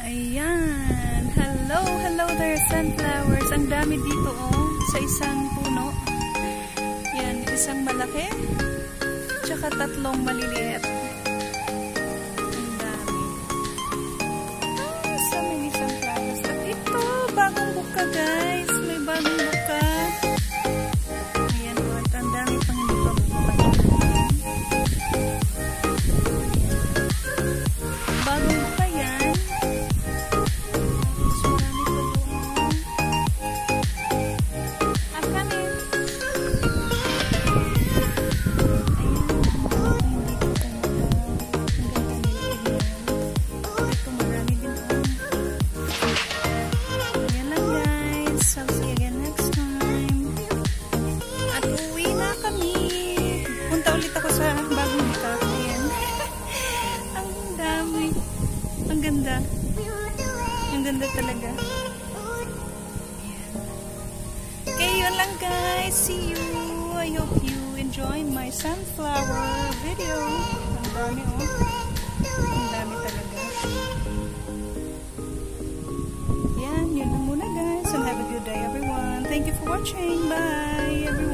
Ayan. Hello, hello there, sunflowers. Ang dami dito, oh, sa isang puno. Yan, isang malaki, tsaka tatlong maliliit. Ang dami. So many sunflowers. At ito, bagong buka, guys. May bagong buka. Ayan, oh, at ang dami pang hindi pa buka. Bagong buka yan. Ang ganda talaga. Okay, yun lang guys. See you. I hope you enjoyed my sunflower video. Ang dami, oh. Ang dami talaga. Yan, yun lang muna guys. And have a good day everyone. Thank you for watching. Bye everyone.